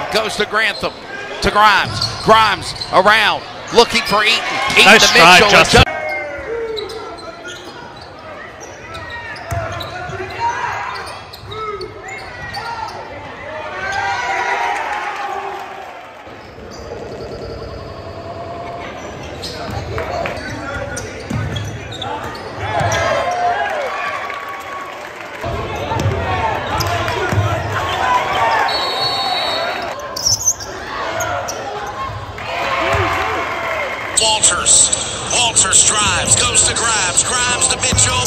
goes to Grantham, to Grimes. Grimes around, looking for Eaton. Eaton Nice to drive, Mitchell. Justin. Walters drives, goes to Grimes. Grimes to Mitchell.